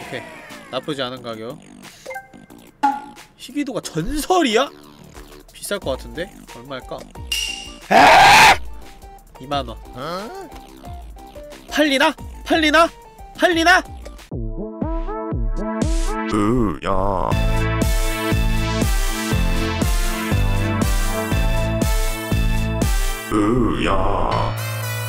오케이, 나쁘지 않은 가격. 희귀도가 전설이야? 비쌀 것 같은데? 얼마일까? 2만원. 팔리나? 팔리나? 팔리나? 야. 야.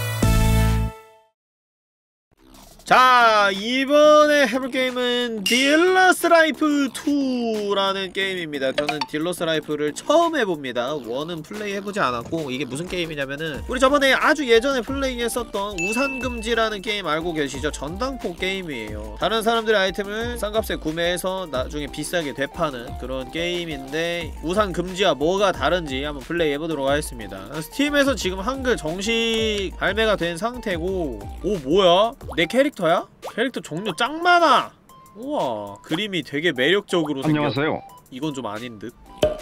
자, 이번에 해볼 게임은 딜러스 라이프 2라는 게임입니다. 저는 딜러스 라이프를 처음 해봅니다. 1은 플레이 해보지 않았고, 이게 무슨 게임이냐면은 우리 저번에 아주 예전에 플레이했었던 우산금지라는 게임 알고 계시죠? 전당포 게임이에요. 다른 사람들의 아이템을 싼 값에 구매해서 나중에 비싸게 되파는 그런 게임인데, 우산금지와 뭐가 다른지 한번 플레이 해보도록 하겠습니다. 스팀에서 지금 한글 정식 발매가 된 상태고, 오 뭐야? 내 캐릭터야? 캐릭터 종류 짱 많아! 우와, 그림이 되게 매력적으로 생겼. 안녕하세요. 이건 좀 아닌 듯.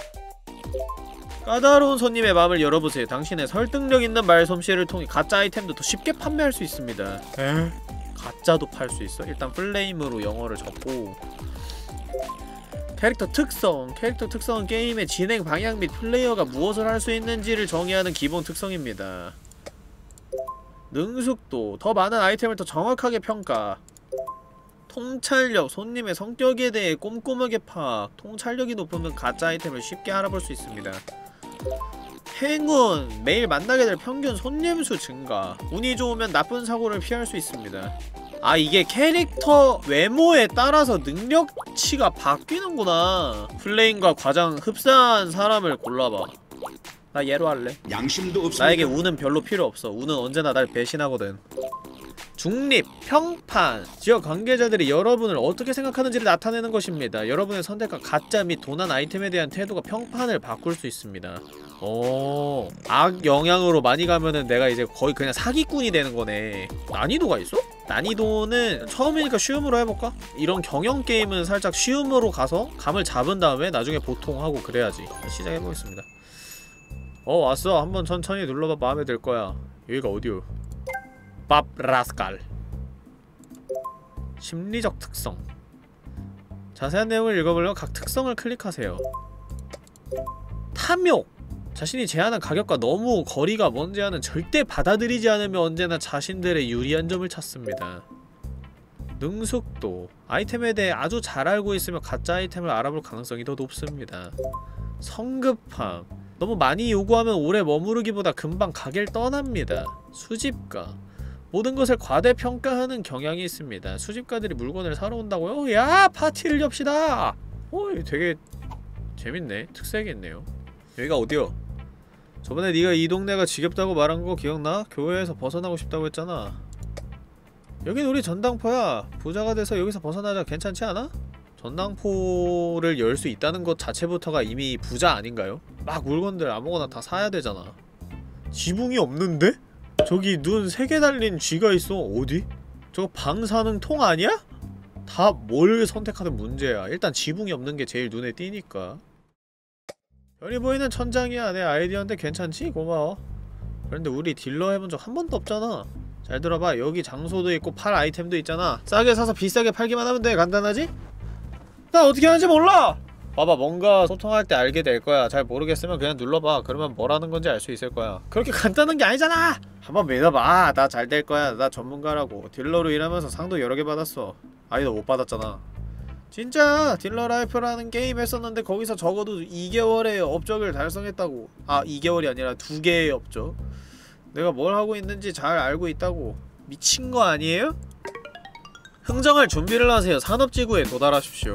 까다로운 손님의 마음을 열어보세요. 당신의 설득력 있는 말솜씨를 통해 가짜 아이템도 더 쉽게 판매할 수 있습니다. 에? 가짜도 팔 수 있어? 일단 플레임으로 영어를 적고, 캐릭터 특성. 캐릭터 특성은 게임의 진행 방향 및 플레이어가 무엇을 할 수 있는지를 정의하는 기본 특성입니다. 능숙도. 더 많은 아이템을 더 정확하게 평가. 통찰력. 손님의 성격에 대해 꼼꼼하게 파악. 통찰력이 높으면 가짜 아이템을 쉽게 알아볼 수 있습니다. 행운. 매일 만나게 될 평균 손님 수 증가. 운이 좋으면 나쁜 사고를 피할 수 있습니다. 아, 이게 캐릭터 외모에 따라서 능력치가 바뀌는구나. 플레임과 가장 흡사한 사람을 골라봐. 나 얘로 할래. 양심도 없습니다. 나에게 운은 별로 필요 없어. 운은 언제나 날 배신하거든. 중립, 평판. 지역 관계자들이 여러분을 어떻게 생각하는지를 나타내는 것입니다. 여러분의 선택과 가짜 및 도난 아이템에 대한 태도가 평판을 바꿀 수 있습니다. 오, 악 영향으로 많이 가면은 내가 이제 거의 그냥 사기꾼이 되는 거네. 난이도가 있어? 난이도는 처음이니까 쉬움으로 해볼까? 이런 경영 게임은 살짝 쉬움으로 가서 감을 잡은 다음에 나중에 보통 하고 그래야지. 시작해보겠습니다. 왔어. 한번 천천히 눌러봐. 마음에 들 거야. 여기가 어디요? 밥 라스칼. 심리적 특성. 자세한 내용을 읽어보려면 각 특성을 클릭하세요. 탐욕. 자신이 제안한 가격과 너무 거리가 먼 제안은 절대 받아들이지 않으며 언제나 자신들의 유리한 점을 찾습니다. 능숙도. 아이템에 대해 아주 잘 알고 있으며 가짜 아이템을 알아볼 가능성이 더 높습니다. 성급함. 너무 많이 요구하면 오래 머무르기보다 금방 가게를 떠납니다. 수집가. 모든 것을 과대평가하는 경향이 있습니다. 수집가들이 물건을 사러 온다고요? 야! 파티를 엽시다! 되게 재밌네. 특색이 있네요. 여기가 어디요? 저번에 네가 이 동네가 지겹다고 말한 거 기억나? 교회에서 벗어나고 싶다고 했잖아. 여긴 우리 전당포야. 부자가 돼서 여기서 벗어나자. 괜찮지 않아? 전당포를 열 수 있다는 것 자체부터가 이미 부자 아닌가요? 막 물건들 아무거나 다 사야 되잖아. 지붕이 없는데? 저기 눈 3개 달린 쥐가 있어. 어디? 저거 방사능 통 아니야? 다 뭘 선택하든 문제야. 일단 지붕이 없는 게 제일 눈에 띄니까. 별이 보이는 천장이야. 내 아이디어인데 괜찮지? 고마워. 그런데 우리 딜러 해본 적 한 번도 없잖아. 잘 들어봐. 여기 장소도 있고 팔 아이템도 있잖아. 싸게 사서 비싸게 팔기만 하면 돼. 간단하지? 나 어떻게 하는지 몰라! 봐봐, 뭔가 소통할 때 알게 될 거야. 잘 모르겠으면 그냥 눌러봐. 그러면 뭐라는 건지 알 수 있을 거야. 그렇게 간단한 게 아니잖아! 한번 믿어봐. 나 잘 될 거야. 나 전문가라고. 딜러로 일하면서 상도 여러 개 받았어. 아니, 너 못 받았잖아. 진짜 딜러 라이프라는 게임 했었는데 거기서 적어도 2개월의 업적을 달성했다고. 아, 2개월이 아니라 2개의 업적. 내가 뭘 하고 있는지 잘 알고 있다고. 미친 거 아니에요? 흥정할 준비를 하세요. 산업지구에 도달하십시오.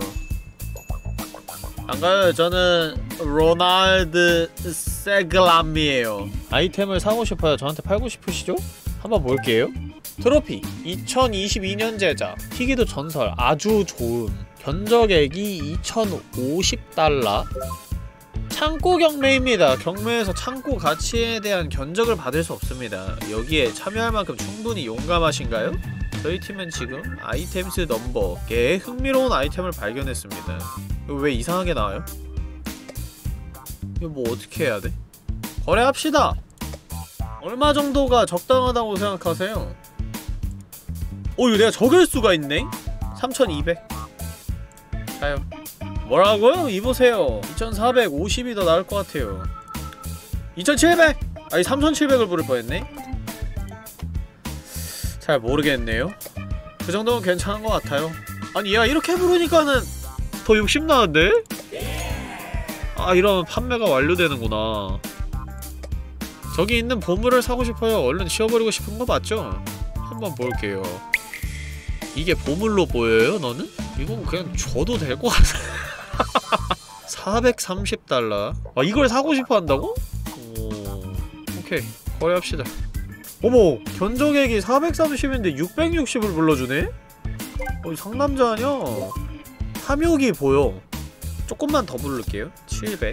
반가워요. 저는 로날드 세글람이에요. 아이템을 사고 싶어요. 저한테 팔고 싶으시죠? 한번 볼게요. 트로피 2022년 제작. 희귀도 전설 아주 좋음. 견적액이 2050달러. 창고 경매입니다. 경매에서 창고 가치에 대한 견적을 받을 수 없습니다. 여기에 참여할 만큼 충분히 용감하신가요? 저희 팀은 지금 아이템스 넘버 꽤 흥미로운 아이템을 발견했습니다. 이거 왜 이상하게 나와요? 이거 뭐 어떻게 해야 돼? 거래합시다! 얼마 정도가 적당하다고 생각하세요? 이거 내가 적을 수가 있네? 3200. 자요. 뭐라고요? 이보세요. 2450이 더 나을 것 같아요. 2700! 아니 3700을 부를 뻔했네? 잘 모르겠네요. 그 정도면 괜찮은 것 같아요. 아니 얘가 이렇게 부르니까는 더 욕심나는데? 아 이러면 판매가 완료되는구나. 저기 있는 보물을 사고 싶어요. 얼른 치워버리고 싶은 거 맞죠? 한번 볼게요. 이게 보물로 보여요 너는? 이건 그냥 줘도 될 것 같아. 430달러. 아 이걸 사고 싶어 한다고? 오... 오케이 거래합시다. 어머! 견적액이 430인데 660을 불러주네? 상남자 아냐? 탐욕이 보여. 조금만 더 부를게요. 700.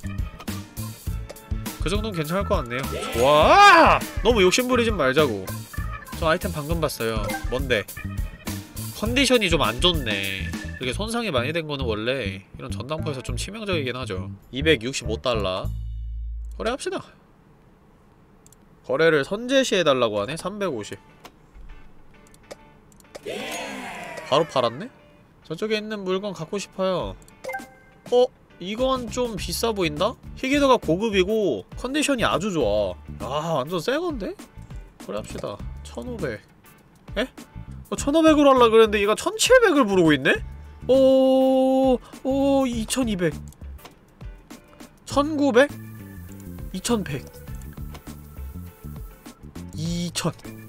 그 정도는 괜찮을 것 같네요. 좋아! 너무 욕심부리진 말자고. 저 아이템 방금 봤어요. 뭔데? 컨디션이 좀 안 좋네. 이렇게 손상이 많이 된 거는 원래 이런 전당포에서 좀 치명적이긴 하죠. 265달러. 거래합시다. 거래를 선제시해달라고 하네? 350. 바로 팔았네? 저쪽에 있는 물건 갖고 싶어요. 이건 좀 비싸 보인다? 희귀도가 고급이고 컨디션이 아주 좋아. 아 완전 새건데? 거래합시다. 1500. 에? 1500으로 하려고 그랬는데 얘가 1700을 부르고 있네? 2200. 1900? 2100. 2000.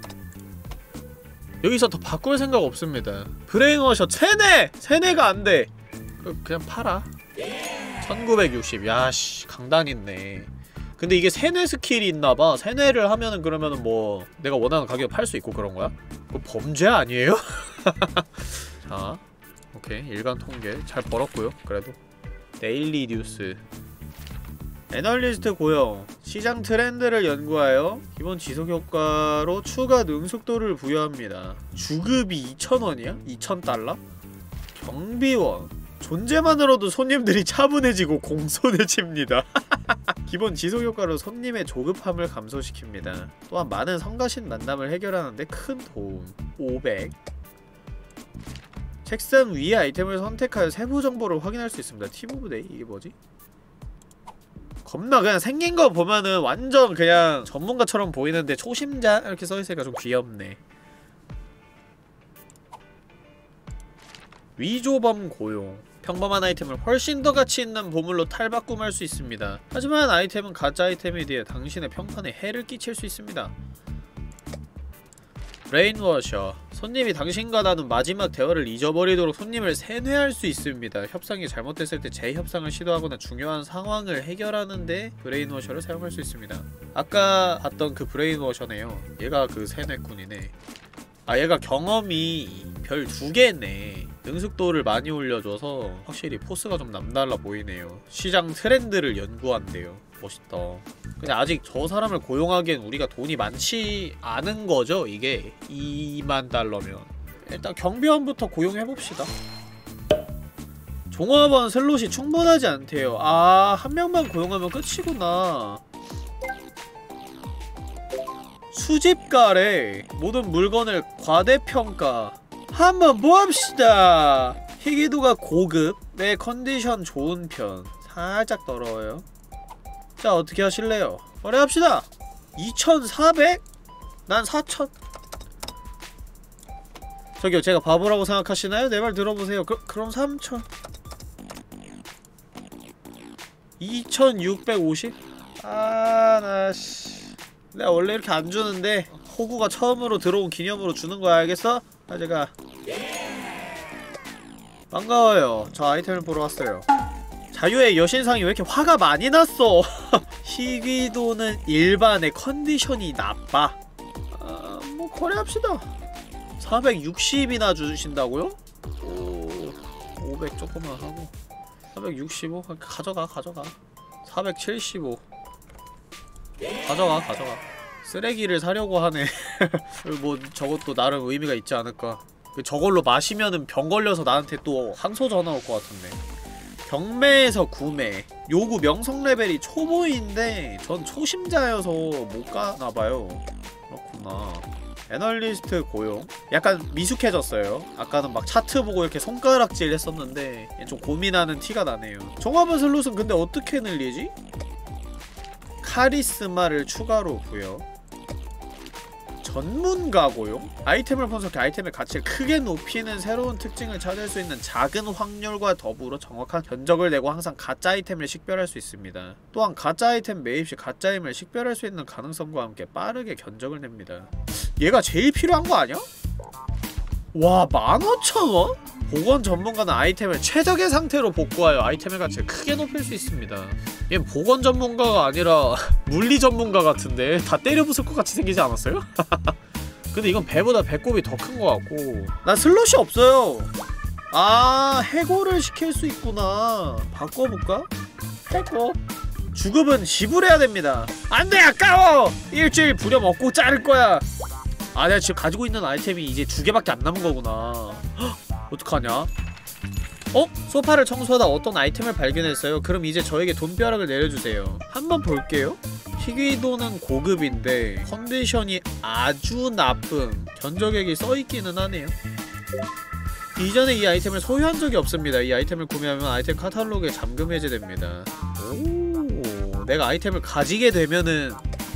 여기서 더 바꿀 생각 없습니다. 브레인워셔 세뇌! 세뇌가 안돼! 그냥 팔아. 1960. 야씨 강단 있네. 근데 이게 세뇌 스킬이 있나봐. 세뇌를 하면은 그러면은 뭐 내가 원하는 가격에 팔 수 있고 그런 거야? 그거 범죄 아니에요? 자 오케이 일간 통계 잘 벌었고요. 그래도 데일리 뉴스. 애널리스트 고용. 시장 트렌드를 연구하여 기본 지속효과로 추가 능숙도를 부여합니다. 주급이 2000원이야? 2000달러? 경비원. 존재만으로도 손님들이 차분해지고 공손해집니다. 기본 지속효과로 손님의 조급함을 감소시킵니다. 또한 많은 성가신 만남을 해결하는데 큰 도움. 500. 책상 위의 아이템을 선택하여 세부 정보를 확인할 수 있습니다. 팀 오브 데이? 이게 뭐지? 겁나 그냥 생긴 거 보면은 완전 그냥 전문가처럼 보이는데 초심자 이렇게 써있으니까 좀 귀엽네. 위조범 고용. 평범한 아이템을 훨씬 더 가치 있는 보물로 탈바꿈할 수 있습니다. 하지만 아이템은 가짜 아이템에 대해 당신의 평판에 해를 끼칠 수 있습니다. 브레인워셔. 손님이 당신과 나눈 마지막 대화를 잊어버리도록 손님을 세뇌할 수 있습니다. 협상이 잘못됐을 때 재협상을 시도하거나 중요한 상황을 해결하는데 브레인워셔를 사용할 수 있습니다. 아까 봤던 그 브레인워셔네요. 얘가 그 세뇌꾼이네. 아 얘가 경험이 별 2개네. 능숙도를 많이 올려줘서 확실히 포스가 좀 남달라 보이네요. 시장 트렌드를 연구한대요. 멋있다. 근데 아직 저 사람을 고용하기엔 우리가 돈이 많지 않은 거죠, 이게? 2만 달러면. 일단 경비원부터 고용해봅시다. 종합원 슬롯이 충분하지 않대요. 아, 한 명만 고용하면 끝이구나. 수집가래. 모든 물건을 과대평가. 한번 모읍시다. 희귀도가 고급, 내 컨디션 좋은 편. 살짝 더러워요. 자, 어떻게 하실래요? 거래합시다. 2400? 난 4000. 저기요, 제가 바보라고 생각하시나요? 내 말 들어보세요. 그럼 3000. 2650? 아, 나 내가 원래 이렇게 안 주는데 호구가 처음으로 들어온 기념으로 주는 거야, 알겠어? 아, 제가 반가워요. 저 아이템을 보러 왔어요. 자유의 여신상이 왜 이렇게 화가 많이 났어? 희귀도는 일반의 컨디션이 나빠. 뭐 거래합시다. 460이나 주신다고요? 오, 500 조금만 하고 465? 가져가. 475 가져가. 쓰레기를 사려고 하네. 뭐 저것도 나름 의미가 있지 않을까. 저걸로 마시면은 병 걸려서 나한테 또 항소 전화 올 것 같은데. 경매에서 구매. 요구 명성 레벨이 초보인데 전 초심자여서 못 가나봐요. 그렇구나. 애널리스트 고용. 약간 미숙해졌어요. 아까는 막 차트 보고 이렇게 손가락질 했었는데 좀 고민하는 티가 나네요. 종합은 슬롯은 근데 어떻게 늘리지? 카리스마를 추가로 부여. 전문가 고용? 아이템을 분석해 아이템의 가치를 크게 높이는 새로운 특징을 찾을 수 있는 작은 확률과 더불어 정확한 견적을 내고 항상 가짜 아이템을 식별할 수 있습니다. 또한 가짜 아이템 매입 시 가짜임을 식별할 수 있는 가능성과 함께 빠르게 견적을 냅니다. 얘가 제일 필요한 거 아니야? 와, 15,000원? 보건 전문가는 아이템을 최적의 상태로 복구하여 아이템의 가치를 크게 높일 수 있습니다. 얘는 보건 전문가가 아니라 물리 전문가 같은데? 다 때려 부술 것 같이 생기지 않았어요? 근데 이건 배보다 배꼽이 더 큰 것 같고. 난 슬롯이 없어요. 아, 해고를 시킬 수 있구나. 바꿔볼까? 해고. 주급은 지불해야 됩니다. 안돼, 아까워! 일주일 부려 먹고 자를 거야. 아, 내가 지금 가지고 있는 아이템이 이제 2개밖에 안 남은 거구나. 헉, 어떡하냐? 소파를 청소하다 어떤 아이템을 발견했어요. 그럼 이제 저에게 돈벼락을 내려주세요. 한번 볼게요. 희귀도는 고급인데 컨디션이 아주 나쁨. 견적액이 써있기는 하네요. 이전에 이 아이템을 소유한 적이 없습니다. 이 아이템을 구매하면 아이템 카탈로그에 잠금 해제됩니다. 오, 내가 아이템을 가지게 되면은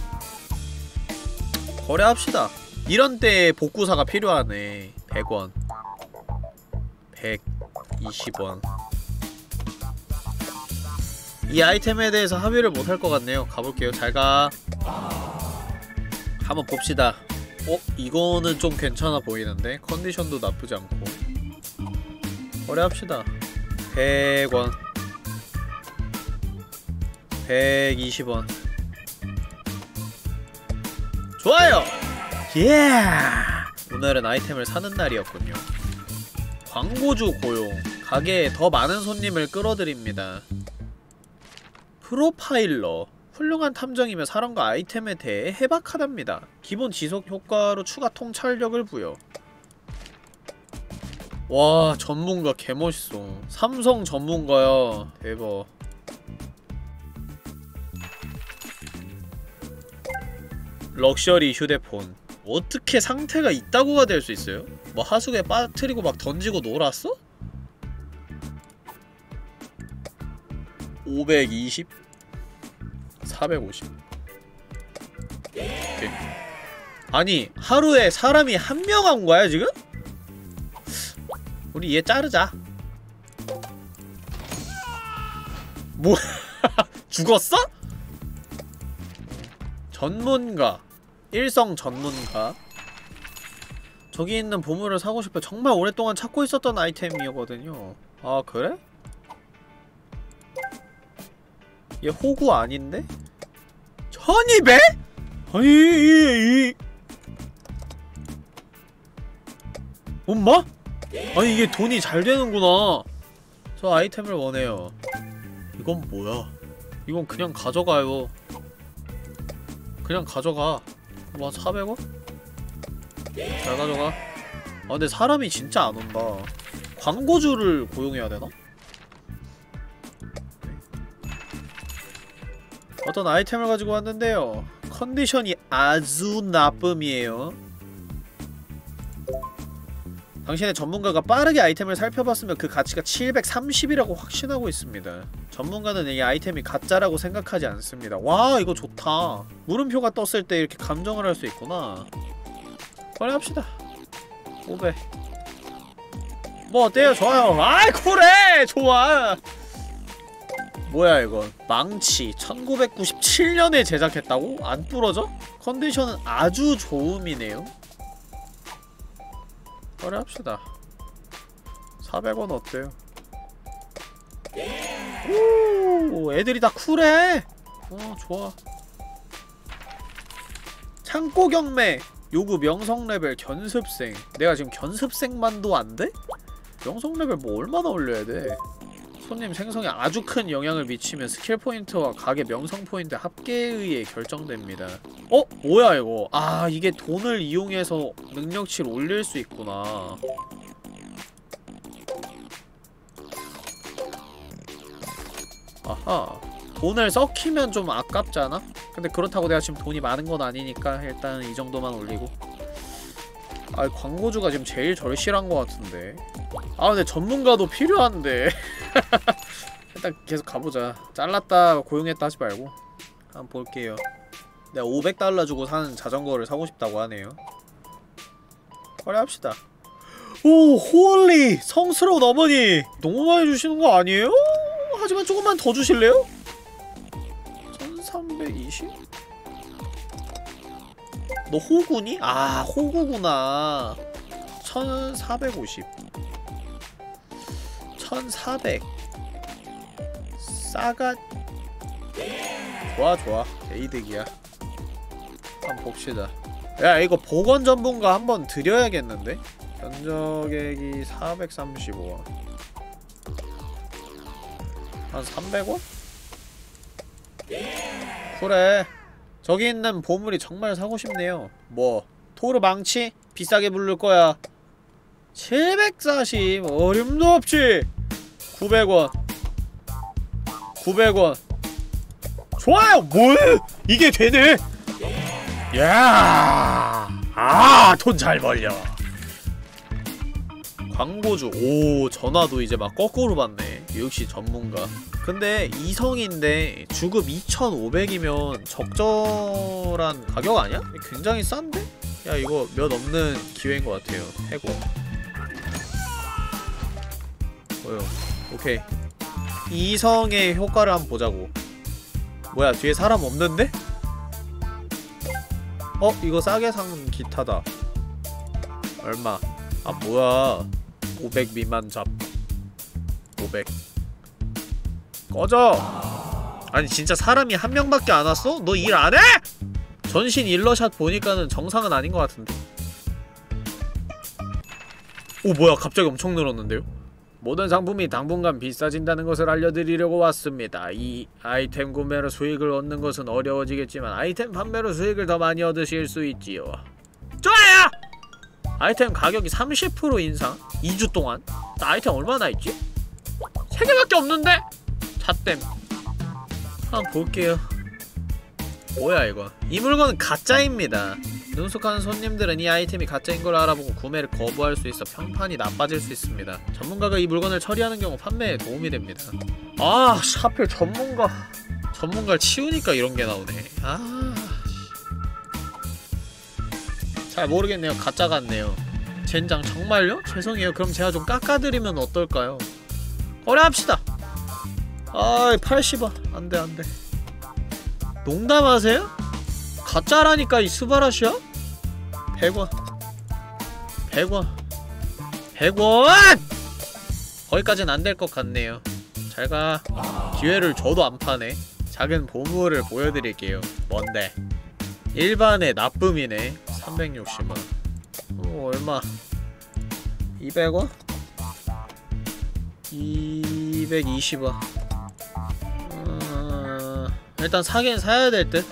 거래합시다. 이런 때 복구사가 필요하네. 100원 120원. 이 아이템에 대해서 합의를 못할 것 같네요. 가볼게요. 잘가. 한번 봅시다. 이거는 좀 괜찮아 보이는데? 컨디션도 나쁘지 않고. 거래합시다. 100원 120원. 좋아요! 예! 오늘은 아이템을 사는 날이었군요. 광고주 고용. 가게에 더 많은 손님을 끌어들입니다. 프로파일러. 훌륭한 탐정이며 사람과 아이템에 대해 해박하답니다. 기본 지속 효과로 추가 통찰력을 부여. 와, 전문가 개멋있어. 삼성 전문가야. 대박. 럭셔리 휴대폰. 어떻게 상태가 있다고가 될 수 있어요? 뭐 하수구에 빠뜨리고 막 던지고 놀았어? 520? 450? 오케이. 아니, 하루에 사람이 한 명 한 거야, 지금? 우리 얘 자르자. 뭐, 죽었어? 전문가. 일성 전문가. 저기 있는 보물을 사고 싶어. 정말 오랫동안 찾고 있었던 아이템이거든요. 아, 그래? 얘 호구 아닌데? 1200? 아니, 엄마? 아니, 이게 돈이 잘 되는구나. 저 아이템을 원해요. 이건 뭐야? 이건 그냥 가져가요. 그냥 가져가. 와, 400원? 잘 가져가. 아, 근데 사람이 진짜 안 온다. 광고주를 고용해야 되나? 어떤 아이템을 가지고 왔는데요. 컨디션이 아주 나쁨이에요. 당신의 전문가가 빠르게 아이템을 살펴봤으면 그 가치가 730이라고 확신하고 있습니다. 전문가는 이 아이템이 가짜라고 생각하지 않습니다. 와, 이거 좋다. 물음표가 떴을 때 이렇게 감정을 할 수 있구나. 거래합시다. 500. 뭐 어때요? 좋아요. 아이, 쿨해! 좋아! 뭐야 이건. 망치 1997년에 제작했다고? 안 부러져? 컨디션은 아주 좋음이네요. 거래합시다. 400원 어때요? 오, 애들이 다 쿨해! 좋아. 창고 경매! 요구 명성 레벨 견습생. 내가 지금 견습생만도 안 돼? 명성 레벨 뭐 얼마나 올려야 돼? 손님 생성에 아주 큰 영향을 미치면 스킬 포인트와 가게 명성 포인트 합계에 의해 결정됩니다. 뭐야 이거. 아, 이게 돈을 이용해서 능력치를 올릴 수 있구나. 아하. 돈을 썩히면 좀 아깝잖아? 근데 그렇다고 내가 지금 돈이 많은 건 아니니까 일단 이 정도만 올리고. 아, 광고주가 지금 제일 절실한 것 같은데. 아, 근데 전문가도 필요한데. 일단 계속 가보자. 잘랐다 고용했다 하지 말고 한번 볼게요. 내가 500달러 주고 사는 자전거를 사고 싶다고 하네요. 거래합시다. 오, 홀리! 성스러운 어머니! 너무 많이 주시는 거 아니에요? 하지만 조금만 더 주실래요? 1320? 너 호구니? 아, 호구구나. 1450. 1400. 싸가. 좋아. 개이득이야. 한번 봅시다. 야, 이거 보건 전문가 한번 드려야겠는데? 견적액이 435원. 한 300원? 그래. 저기 있는 보물이 정말 사고 싶네요. 뭐 토르 망치? 비싸게 부를 거야. 740. 어림도 없지. 900원. 900원. 좋아요. 뭘? 이게 되네. 야, 돈 잘 벌려. 광고주. 오, 전화도 이제 막 거꾸로 받네. 역시 전문가. 근데 이성인데 주급 2,500이면 적절한 가격 아니야? 굉장히 싼데? 야, 이거 몇 없는 기회인 것 같아요. 해고. 뭐요? 오케이. 이성의 효과를 한번 보자고. 뭐야, 뒤에 사람 없는데? 이거 싸게 산 기타다. 얼마? 아, 뭐야. 500 미만 잡. 500. 꺼져! 아니, 진짜 사람이 한 명밖에 안 왔어? 너 일 안 해?! 전신 일러샷 보니까는 정상은 아닌 것 같은데. 오, 뭐야, 갑자기 엄청 늘었는데요? 모든 상품이 당분간 비싸진다는 것을 알려드리려고 왔습니다. 이 아이템 구매로 수익을 얻는 것은 어려워지겠지만 아이템 판매로 수익을 더 많이 얻으실 수 있지요. 좋아요! 아이템 가격이 30% 인상? 2주 동안? 나 아이템 얼마나 있지? 3개밖에 없는데? 잣댐. 한번 볼게요. 뭐야 이거. 이 물건은 가짜입니다. 능숙한 손님들은 이 아이템이 가짜인 걸 알아보고 구매를 거부할 수 있어 평판이 나빠질 수 있습니다. 전문가가 이 물건을 처리하는 경우 판매에 도움이 됩니다. 아, 하필 전문가를 치우니까 이런 게 나오네. 아, 잘 모르겠네요. 가짜 같네요. 젠장 정말요? 죄송해요. 그럼 제가 좀 깎아드리면 어떨까요? 거래합시다. 아이, 80원. 안돼. 농담하세요? 가짜라니까 이 스바라시야? 100원. 100원! 거기까진 안 될 것 같네요. 잘가. 기회를 줘도 안 파네. 작은 보물을 보여드릴게요. 뭔데? 일반의 나쁨이네. 360원. 얼마? 200원? 220원. 일단 사긴 사야 될 듯?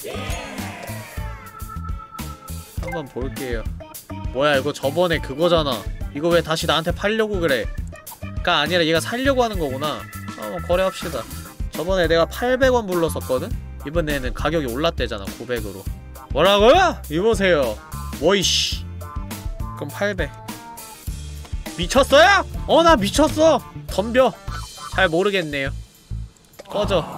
한번 볼게요. 뭐야, 이거 저번에 그거잖아. 이거 왜 다시 나한테 팔려고 그래? 가 아니라 얘가 살려고 하는 거구나. 한번 거래합시다. 저번에 내가 800원 불렀었거든? 이번에는 가격이 올랐대잖아, 900으로. 뭐라고요? 이보세요. 뭐이씨. 그럼 800. 미쳤어요? 나 미쳤어! 덤벼. 잘 모르겠네요. 꺼져.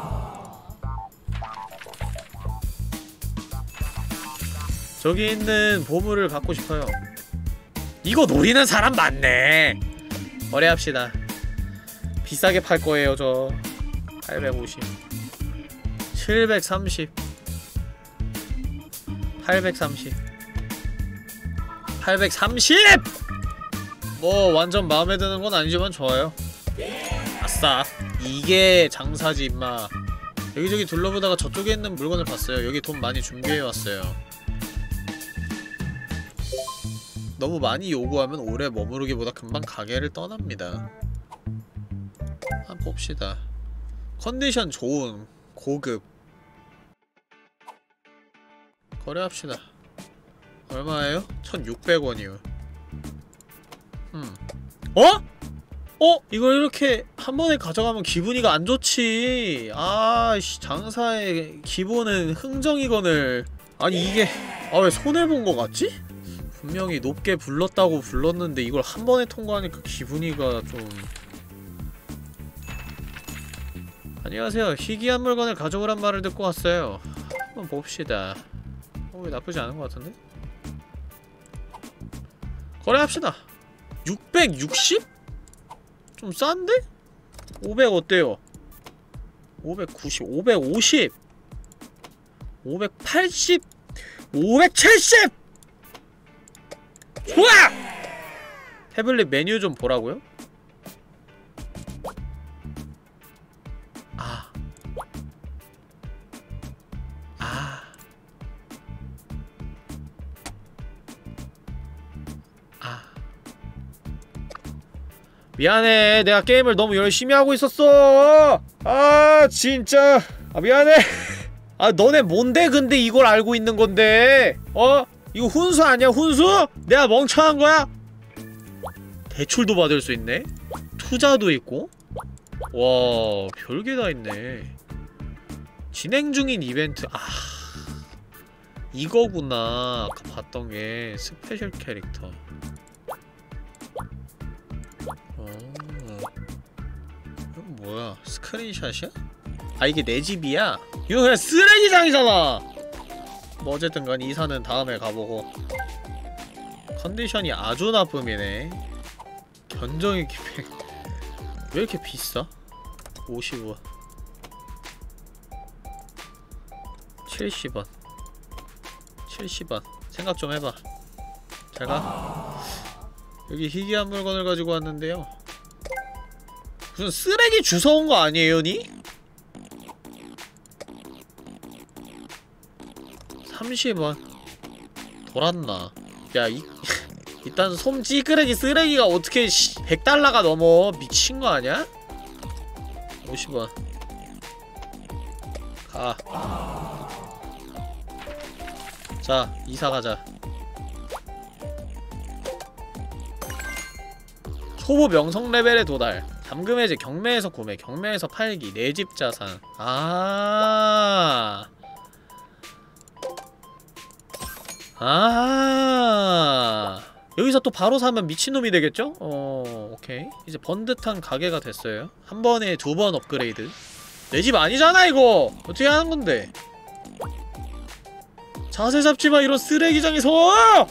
저기 있는 보물을 갖고 싶어요. 이거 노리는 사람 많네. 거래합시다. 비싸게 팔 거예요, 저. 850. 730. 830. 830! 뭐 완전 마음에 드는 건 아니지만 좋아요. 아싸. 이게 장사지 임마. 여기저기 둘러보다가 저쪽에 있는 물건을 봤어요. 여기 돈 많이 준비해왔어요. 너무 많이 요구하면 오래 머무르기보다 금방 가게를 떠납니다. 한번 봅시다. 컨디션 좋은 고급. 거래합시다. 얼마예요? 1600원이요. 이걸 이렇게 한 번에 가져가면 기분이가 안 좋지. 아씨, 장사의 기본은 흥정이건을. 아니 이게 왜 손해본 거 같지? 분명히 높게 불렀다고 불렀는데 이걸 한 번에 통과하니까 기분이가 좀... 안녕하세요. 희귀한 물건을 가져오란 말을 듣고 왔어요. 한번 봅시다. 왜 나쁘지 않은 것 같은데? 거래합시다. 660? 좀 싼데? 500 어때요? 590, 550 580 570! 좋아! 태블릿 메뉴 좀 보라고요? 미안해. 내가 게임을 너무 열심히 하고 있었어. 아 진짜. 미안해. 너네 뭔데 근데 이걸 알고 있는 건데? 이거 훈수 아니야 훈수? 내가 멍청한 거야? 대출도 받을 수 있네? 투자도 있고? 와 별게 다 있네. 진행 중인 이벤트. 이거구나. 아까 봤던 게 스페셜 캐릭터. 이건 뭐야? 스크린샷이야? 이게 내 집이야? 이거 그냥 쓰레기장이잖아! 뭐 어쨌든간 이사는 다음에 가보고. 컨디션이 아주 나쁨이네. 견적이 왜 이렇게 비싸? 50원 70원 70원 생각 좀 해봐. 잘가. 여기 희귀한 물건을 가지고 왔는데요. 무슨 쓰레기 주워온 거 아니에요, 니? 30원 돌았나? 야, 일단 솜 찌끄레기 쓰레기가 어떻게 100달러가 넘어? 미친 거 아니야? 50원 가. 자, 이사 가자. 초보 명성 레벨에 도달. 잠금 해제, 경매에서 구매, 경매에서 팔기, 내 집 자산. 여기서 또 바로 사면 미친놈이 되겠죠? 오케이. 이제 번듯한 가게가 됐어요. 한 번에 2번 업그레이드. 내 집 아니잖아 이거! 어떻게 하는 건데? 자세 잡지마 이런 쓰레기장에서!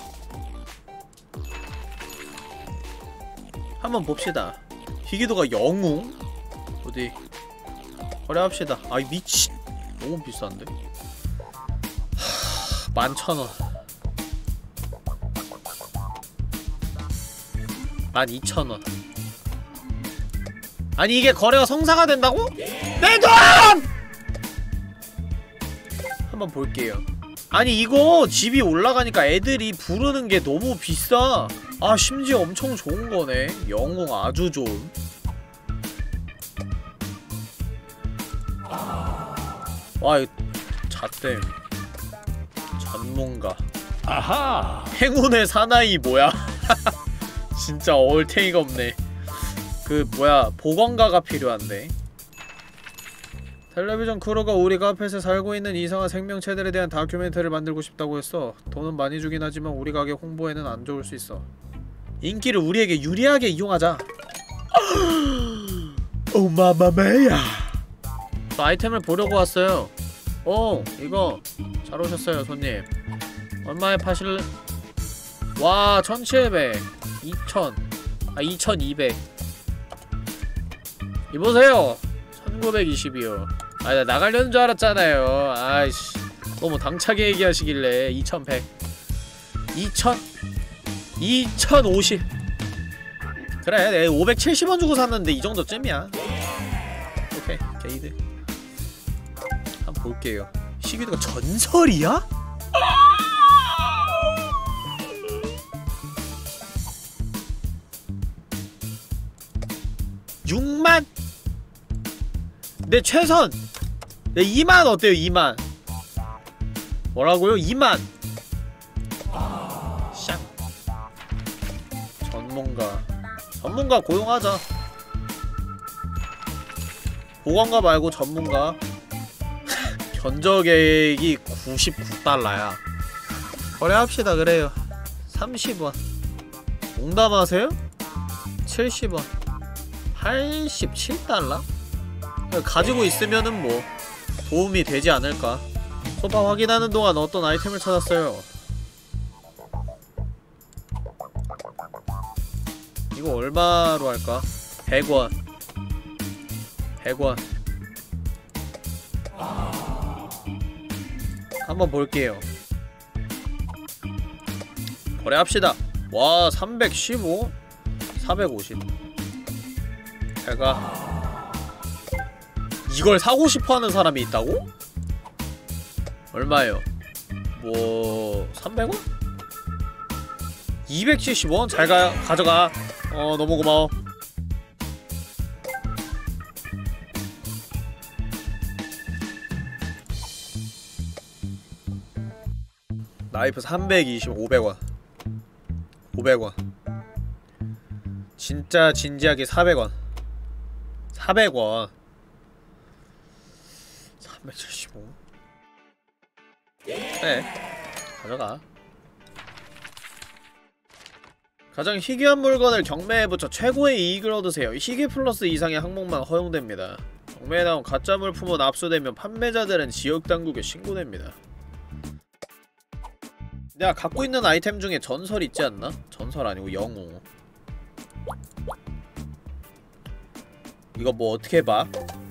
한번 봅시다. 희귀도가 영웅? 어디? 거래합시다. 미친. 너무 비싼데? 11,000원 12,000원 아니 이게 거래가 성사가 된다고? 내 돈! 한번 볼게요. 아니 이거 집이 올라가니까 애들이 부르는 게 너무 비싸. 심지어 엄청 좋은 거네. 영웅 아주 좋음. 와 이거 잣댐 전문가. 행운의 사나이 뭐야? 진짜 얼탱이가 없네. 보건가가 필요한데. 텔레비전 크루가 우리 카펫에 살고 있는 이상한 생명체들에 대한 다큐멘터리를 만들고 싶다고 했어. 돈은 많이 주긴 하지만 우리 가게 홍보에는 안 좋을 수 있어. 인기를 우리에게 유리하게 이용하자. 오 마마메야. 저 아이템을 보려고 왔어요. 이거 잘 오셨어요 손님. 얼마에 파실래? 와 1700 2000 2200 이보세요. 1920이요 나 나가려는 줄 알았잖아요. 아이씨 너무 당차게 얘기하시길래 2100 2000 2050 그래 내가 570원 주고 샀는데 이 정도쯤이야. 오케이 게이드. 한번 볼게요. 희귀도가 전설이야? 6만? 내 최선! 내 2만 어때요 2만? 뭐라고요? 2만! 샹 전문가 고용하자. 보건가 말고 전문가. 견적액이 99달러야 거래합시다. 그래요. 30원. 농담하세요? 70원. 87달러? 가지고 있으면은 뭐 도움이 되지 않을까. 소파 확인하는 동안 어떤 아이템을 찾았어요. 이거 얼마로 할까? 100원. 100원. 한번 볼게요. 거래합시다. 와, 315? 450. 제가 이걸 사고 싶어 하는 사람이 있다고? 얼마예요? 뭐... 300원? 270원? 잘 가져가. 너무 고마워. 나이프 320, 500원. 500원. 진짜 진지하게 400원. 400원. 375. 그래. 가져가. 가장 희귀한 물건을 경매에 붙여 최고의 이익을 얻으세요. 희귀 플러스 이상의 항목만 허용됩니다. 경매에 나온 가짜 물품은 압수되면 판매자들은 지역당국에 신고됩니다. 내가 갖고 있는 아이템 중에 전설 있지 않나? 전설 아니고 영웅. 이거 뭐 어떻게 봐?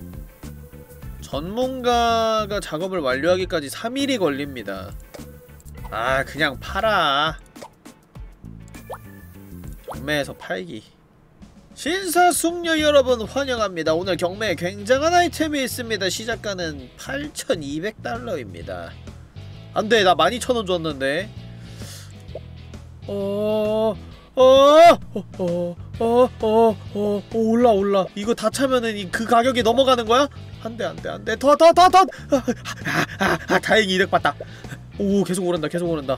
전문가가 작업을 완료하기까지 3일이 걸립니다. 아, 그냥 팔아. 경매에서 팔기. 신사숙녀 여러분 환영합니다. 오늘 경매에 굉장한 아이템이 있습니다. 시작가는 8,200달러입니다. 안돼, 나 12,000원 줬는데. 올라. 이거 다 차면은 그 가격이 넘어가는 거야? 안돼. 더. 다행히 이득 봤다. 오, 계속 오른다.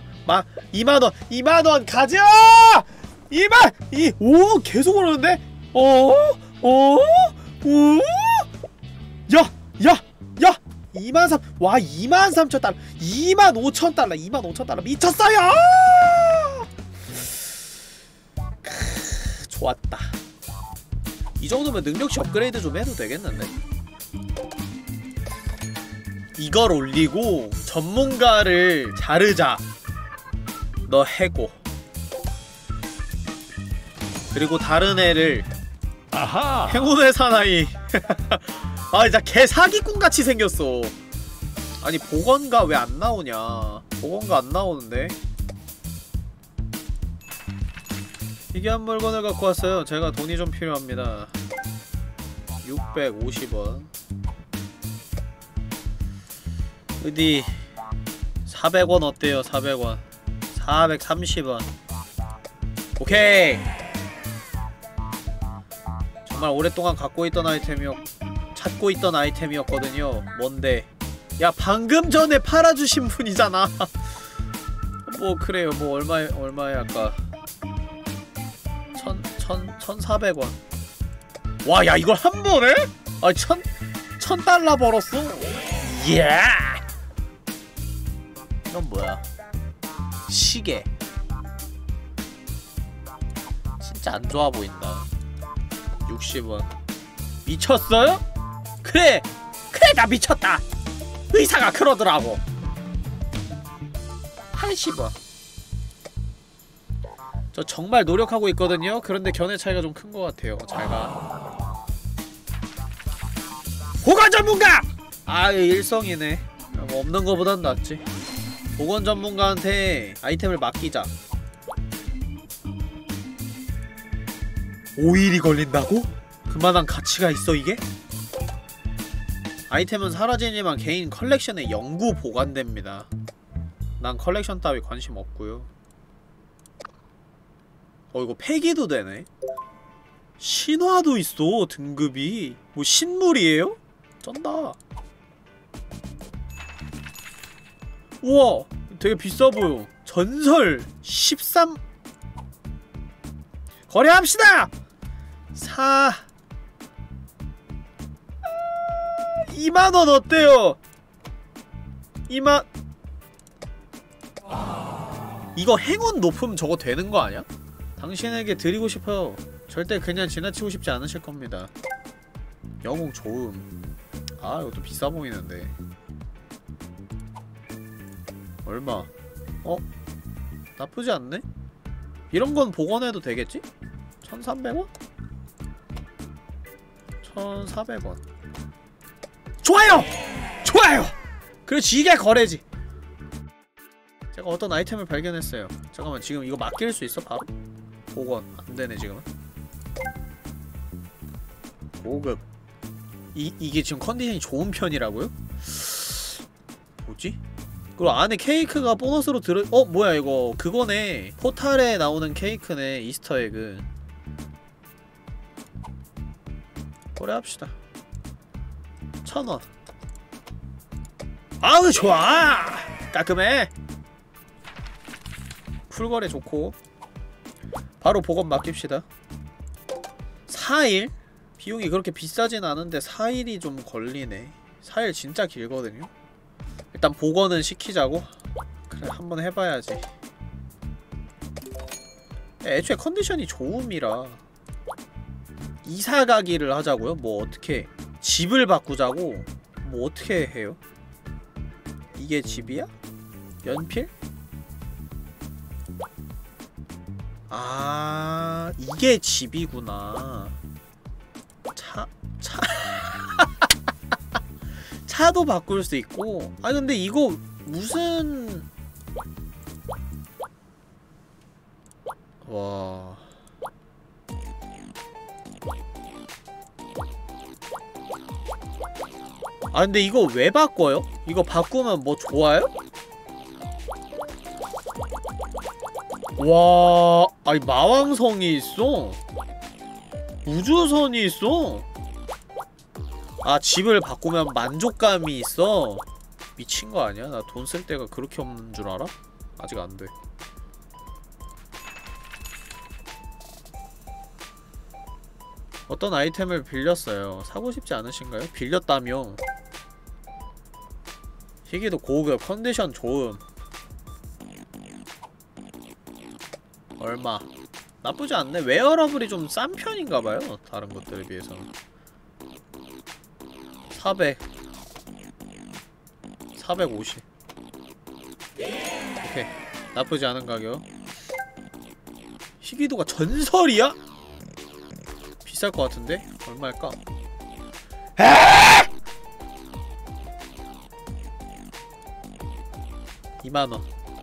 2만원 가자! 2만! 오, 계속 오르는데? 야! 23,000, 와, 23,000달러, 25,000달러, 25,000달러 미쳤어요! 좋았다. 이 정도면 능력치 업그레이드 좀 해도 되겠는데? 이걸 올리고 전문가를 자르자. 너 해고. 그리고 다른 애를 아하! 행운의 사나이. 아, 진짜 개 사기꾼같이 생겼어. 아니, 복원가 왜 안 나오냐. 복원가 안 나오는데. 희귀한 물건을 갖고 왔어요. 제가 돈이 좀 필요합니다. 650원. 어디 400원 어때요? 400원. 430원. 오케이. 정말 오랫동안 찾고 있던 아이템이었거든요. 뭔데? 야, 방금 전에 팔아주신 분이잖아. 뭐 그래요. 뭐 얼마에 아까 1,400원. 와, 야, 이걸 한 번에? 아, 1,000달러 벌었어. 예. 이건 뭐야? 시계. 진짜 안 좋아 보인다. 60원. 미쳤어요? 그래, 나 미쳤다. 의사가 그러더라고. 80원. 저 정말 노력하고 있거든요. 그런데 견해 차이가 좀 큰 것 같아요. 잘가. 보건 전문가! 아, 일성이네. 뭐 없는 거보단 낫지. 보건 전문가한테 아이템을 맡기자. 5일이 걸린다고? 그만한 가치가 있어, 이게? 아이템은 사라지지만 개인 컬렉션에 영구 보관됩니다. 난 컬렉션 따위 관심 없고요. 이거 폐기도 되네? 신화도 있어, 등급이. 뭐 신물이에요? 쩐다. 우와, 되게 비싸보여. 전설 13. 거래합시다! 2만원 어때요? 이거 행운 높으면 저거 되는 거 아니야? 당신에게 드리고 싶어요. 절대 그냥 지나치고 싶지 않으실 겁니다. 영웅 좋음. 아 이것도 비싸 보이는데. 얼마? 어? 나쁘지 않네? 이런 건 복원해도 되겠지? 1300원? 1400원. 좋아요! 좋아요! 그렇지, 이게 거래지. 제가 어떤 아이템을 발견했어요. 잠깐만, 지금 이거 맡길 수 있어? 바로? 복원 안되네 지금은. 고급. 이게 지금 컨디션이 좋은 편이라고요? 뭐지? 그리고 안에 케이크가 보너스로 들어... 뭐야 이거 그거네. 포탈에 나오는 케이크네. 이스터에그. 거래합시다. 1000원. 아우 좋아! 깔끔해! 풀거래 좋고. 바로 복원 맡깁시다. 4일? 비용이 그렇게 비싸진 않은데 4일이 좀 걸리네. 4일 진짜 길거든요? 일단 복원은 시키자고? 그래 한번 해봐야지. 애초에 컨디션이 좋음이라. 이사가기를 하자고요? 뭐 어떻게 집을 바꾸자고? 뭐 어떻게 해요? 이게 집이야? 연필? 아 이게 집이구나. 차도 바꿀 수 있고. 아니 근데 이거 무슨... 와... 아 근데 이거 왜 바꿔요? 이거 바꾸면 뭐 좋아요? 와... 아니 마왕성이 있어. 우주선이 있어. 아 집을 바꾸면 만족감이 있어. 미친거 아니야? 나 돈 쓸 데가 그렇게 없는 줄 알아? 아직 안돼. 어떤 아이템을 빌렸어요. 사고 싶지 않으신가요? 빌렸다며. 희귀도 고급, 컨디션 좋음. 얼마? 나쁘지 않네. 웨어러블이 좀 싼 편인가봐요. 다른 것들에 비해서는. 400 450 오케이. 나쁘지 않은 가격. 희귀도가 전설이야? 비쌀 것 같은데? 얼마일까? 2만원.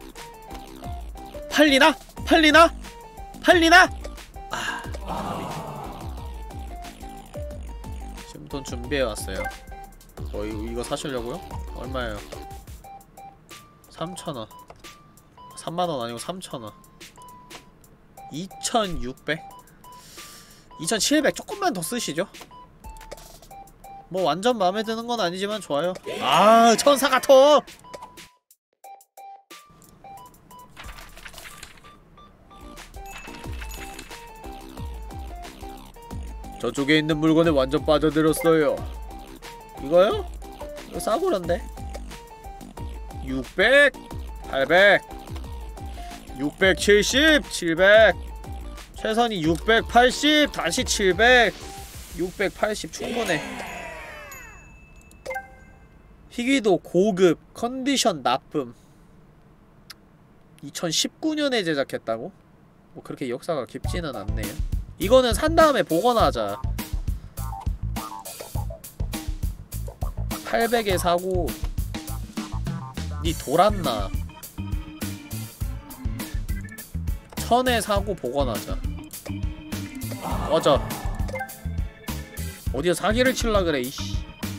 팔리나? 팔리나? 팔리나? 지금 돈 준비해왔어요. 이거 사시려고요? 얼마예요? 3,000원. 3만원 아니고 3,000원. 2,600? 2,700 조금만 더 쓰시죠? 뭐 완전 마음에 드는 건 아니지만 좋아요. 아 천사 같어! 저쪽에 있는 물건에 완전 빠져들었어요. 이거요? 이거 싸구려인데? 600 800 670 700 최선이 680 다시 700 680 충분해. 희귀도 고급 컨디션 나쁨. 2019년에 제작했다고? 뭐 그렇게 역사가 깊지는 않네요. 이거는 산 다음에 복원하자. 800에 사고. 니 돌았나? 1000에 사고 복원하자. 꺼져. 어디서 사기를 칠라 그래 이씨.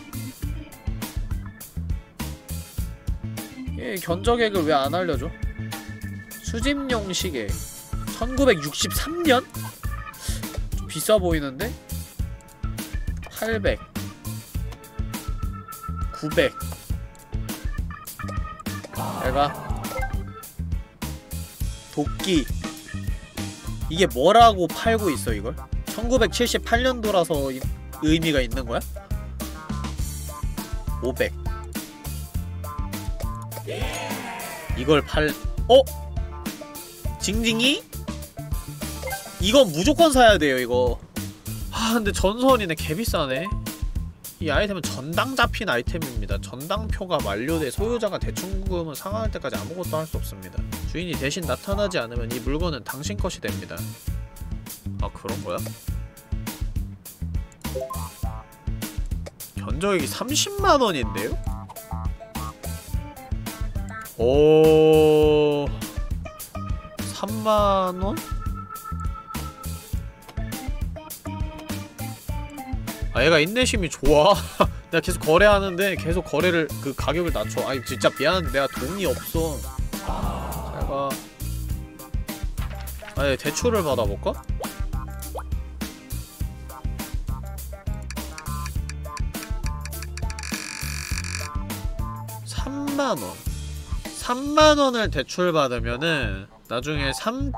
얘 견적액을 왜 안 알려줘? 수집용 시계 1963년? 좀 비싸 보이는데? 800 900 내가 도끼. 이게 뭐라고 팔고 있어 이걸? 1978년도라서 의미가 있는 거야? 500 이걸 팔... 징징이? 이건 무조건 사야 돼요, 이거. 아, 근데 전선이네. 개비싸네. 이 아이템은 전당 잡힌 아이템입니다. 전당표가 만료돼 소유자가 대출금을 상환할 때까지 아무것도 할 수 없습니다. 주인이 대신 나타나지 않으면 이 물건은 당신 것이 됩니다. 아, 그런 거야? 견적액이 30만원인데요? 오... 3만원? 아, 얘가 인내심이 좋아. 내가 계속 거래하는데 계속 거래를 그 가격을 낮춰. 아니 진짜 미안한데 내가 돈이 없어. 제가 아니 대출을 받아볼까? $30,000을 대출받으면은 나중에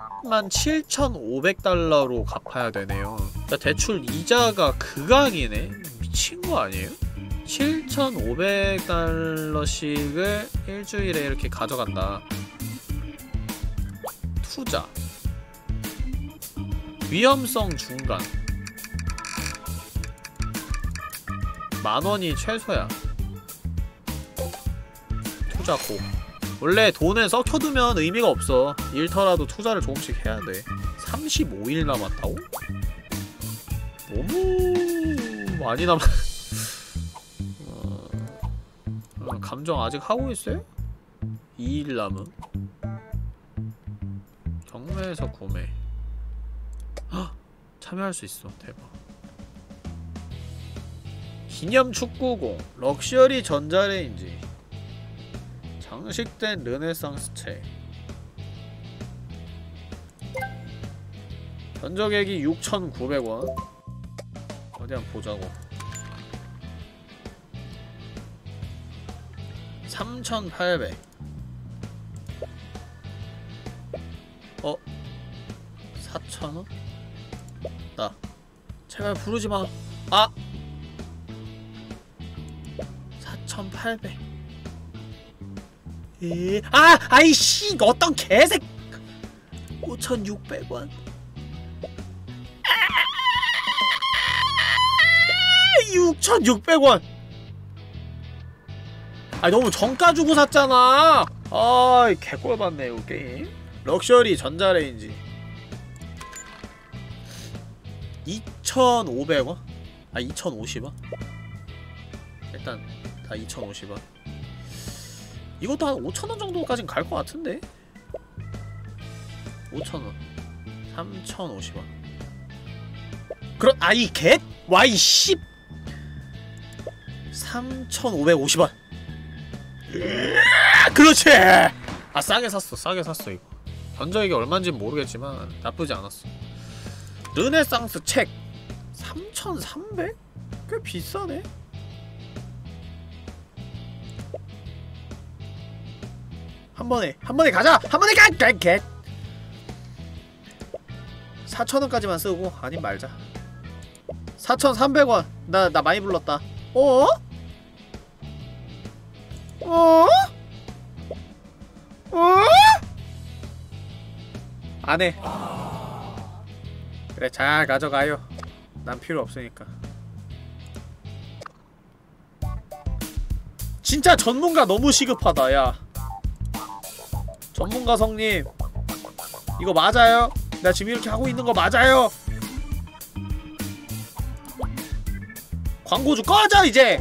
37,500달러로 갚아야 되네요. 그러니까 대출 이자가 극악이네? 미친거 아니에요? 7,500달러씩을 일주일에 이렇게 가져간다. 투자 위험성 중간 10,000원이 최소야. 투자 고. 원래 돈을 썩혀두면 의미가 없어. 잃더라도 투자를 조금씩 해야 돼. 35일 남았다고? 너무 많이 남았... 감정 아직 하고 있어요? 2일 남음. 경매에서 구매. 헉! 참여할 수 있어. 대박. 기념 축구공, 럭셔리 전자레인지, 장식된 르네상스 책. 견적액이 6,900원. 어디 한번 보자고. 3,800. 4,000원? 나 제발 부르지마. 아! 4,800. 아! 아이씨! 어떤 개색! 5,600원. 6,600원! 아, 너무 정가 주고 샀잖아! 아이, 개꼴받네, 이거 게임. 럭셔리 전자레인지 2,500원? 아, 2,050원? 일단 다 2,050원. 이것도 한 5,000원 정도까진 갈 것 같은데? 5,000원 3,050원. 아이 개? 와이 씨! 3,550원. 그렇지! 아, 싸게 샀어 이거. 견적액이 얼마인지는 모르겠지만 나쁘지 않았어. 르네상스 책 3,300? 꽤 비싸네? 한 번에 가자! 한 번에 가! 4,000원까지만 쓰고 아님 말자. 4,300원. 나 많이 불렀다. 어? 안해. 그래, 잘 가져가요. 난 필요 없으니까. 진짜 전문가 너무 시급하다. 야, 전문가 성님, 이거 맞아요? 나 지금 이렇게 하고 있는 거 맞아요? 광고주 꺼져 이제!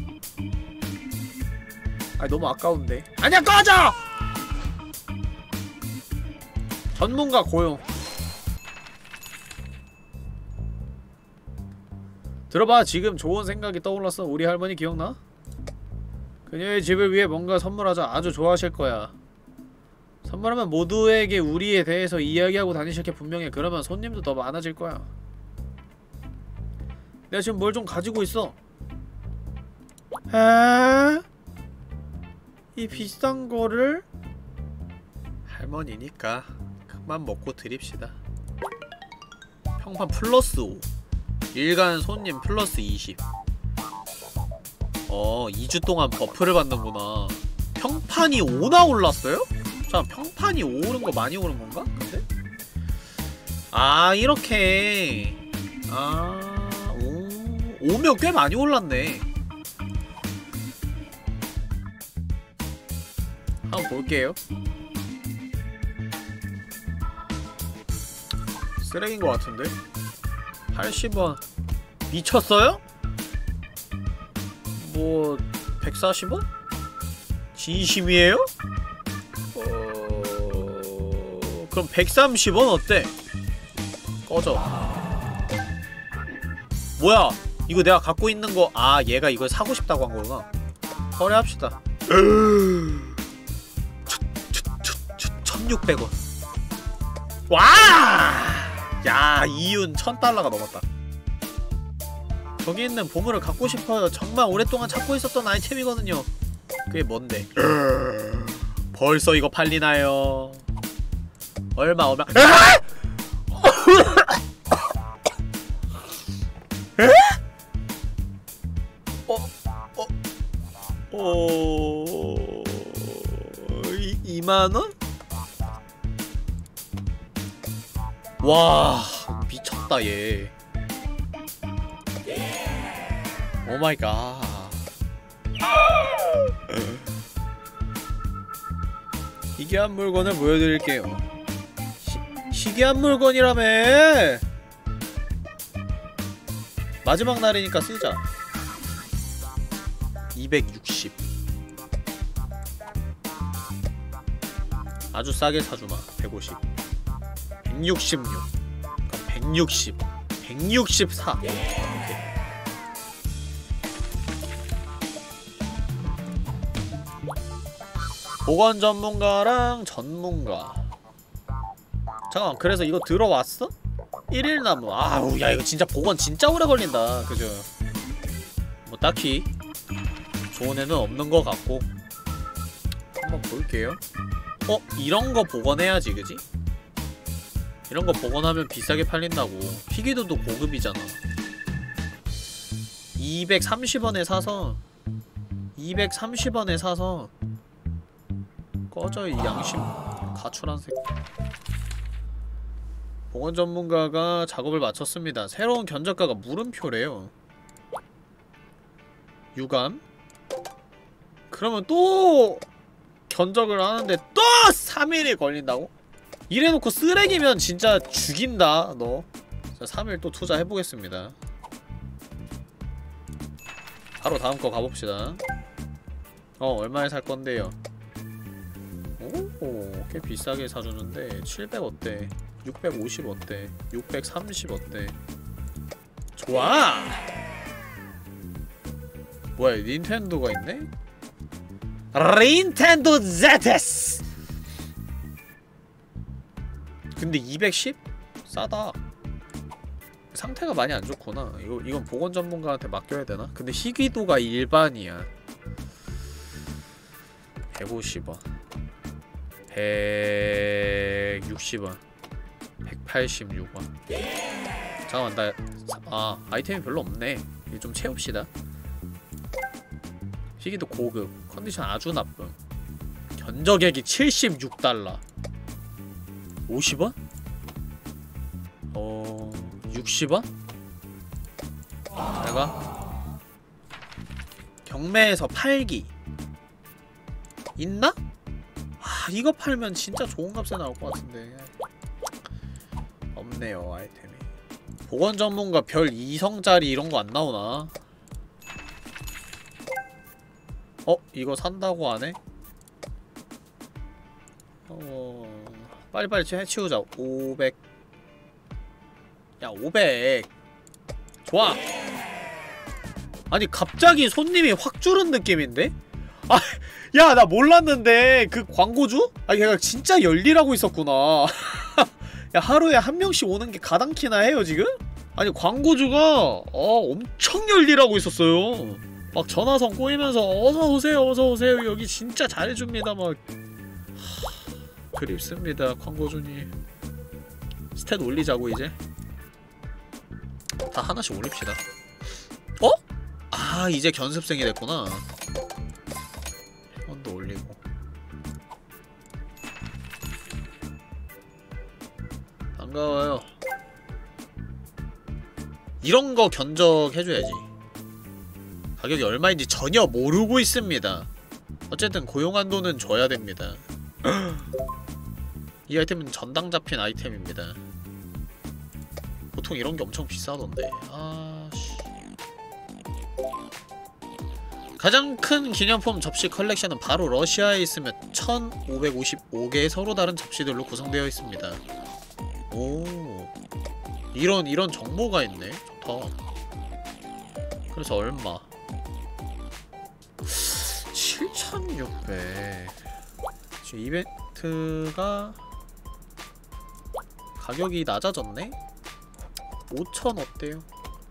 아, 너무 아까운데. 아니야, 꺼져! 전문가 고용. 들어봐, 지금 좋은 생각이 떠올랐어. 우리 할머니 기억나? 그녀의 집을 위해 뭔가 선물하자. 아주 좋아하실 거야. 선물하면 모두에게 우리에 대해서 이야기하고 다니실 게 분명해. 그러면 손님도 더 많아질 거야. 내가 지금 뭘 좀 가지고 있어. 에? 이 비싼 거를? 할머니니까 그만 먹고 드립시다. 평판 플러스 5. 일간 손님 플러스 20. 2주 동안 버프를 받는구나. 평판이 5나 올랐어요? 자, 평판이 오른 거 많이 오른 건가? 근데? 아, 이렇게. 아, 오면 꽤 많이 올랐네. 한번 볼게요. 쓰레기인 것 같은데? 80원. 미쳤어요? 뭐 140원? 진심이에요? 그럼 130원 어때? 꺼져. 뭐야? 이거 내가 갖고 있는 거. 아, 얘가 이걸 사고 싶다고 한 거구나. 거래합시다. 1600원. 와! 야, 이윤 1000달러가 넘었다. 저기 있는 보물을 갖고 싶어요. 정말 오랫동안 찾고 있었던 아이템이거든요. 그게 뭔데? 벌써 이거 팔리나요? 얼마? 에? 2만원? 와, 미쳤다 얘. 오마이갓. 희귀한 물건을 보여드릴게요. 희귀한 물건이라며. 마지막 날이니까 쓰자. 260. 아주 싸게 사주마. 150. 166. 그럼 160. 164. 오케이. 보건 전문가랑 전문가. 잠깐만, 그래서 이거 들어왔어? 1일 나무. 아우, 야, 이거 진짜 보건 진짜 오래 걸린다. 그죠? 뭐 딱히 좋은 애는 없는 것 같고. 한번 볼게요. 이런 거 복원해야지, 그지? 이런 거 복원하면 비싸게 팔린다고. 희귀도도 고급이잖아. 230원에 사서 230원에 사서 꺼져, 이 양심 가출한 새끼. 복원 전문가가 작업을 마쳤습니다. 새로운 견적가가 물음표래요. 유감? 그러면 또 견적을 하는데 또 3일이 걸린다고? 이래놓고 쓰레기면 진짜 죽인다 너. 자, 3일 또 투자해보겠습니다. 바로 다음 거 가봅시다. 얼마에 살 건데요? 오, 꽤 비싸게 사주는데 700 어때? 650 어때? 630 어때? 좋아! 뭐야, 닌텐도가 있네? 닌텐도 ZS! 근데 210? 싸다. 상태가 많이 안 좋구나. 이건 보건 전문가한테 맡겨야 되나? 근데 희귀도가 일반이야. 150원. 160원. 186원. 잠깐만, 아이템이 별로 없네. 이거 좀 채웁시다. 희귀도 고급. 컨디션 아주 나쁨. 견적액이 76달러. 50원? 60원? 내가 경매에서 팔기 있나? 이거 팔면 진짜 좋은 값에 나올 것 같은데. 없네요, 아이템이. 보건 전문가 별 2성짜리 이런 거 안 나오나? 이거 산다고 안 해? 빨리빨리 해치우자. 500. 야, 500. 좋아. 아니, 갑자기 손님이 확 줄은 느낌인데? 야, 나 몰랐는데 그 광고주? 걔가 진짜 열일하고 있었구나. 야, 하루에 한 명씩 오는 게 가당키나 해요, 지금? 아니, 광고주가 엄청 열일하고 있었어요. 막 전화선 꼬이면서 어서오세요, 어서오세요, 여기 진짜 잘해줍니다, 막. 그립습니다, 광고주님. 스탯 올리자고, 이제. 다 하나씩 올립시다. 이제 견습생이 됐구나. 1원도 올리고. 반가워요. 이런 거 견적해줘야지. 가격이 얼마인지 전혀 모르고 있습니다. 어쨌든 고용한도는 줘야 됩니다. 이 아이템은 전당 잡힌 아이템입니다. 보통 이런 게 엄청 비싸던데. 아씨. 가장 큰 기념품 접시 컬렉션은 바로 러시아에 있으며 1555개의 서로 다른 접시들로 구성되어 있습니다. 오, 이런 정보가 있네. 좋다. 그래서 얼마? 7,600. 지금 이벤트가 가격이 낮아졌네? 5,000 어때요?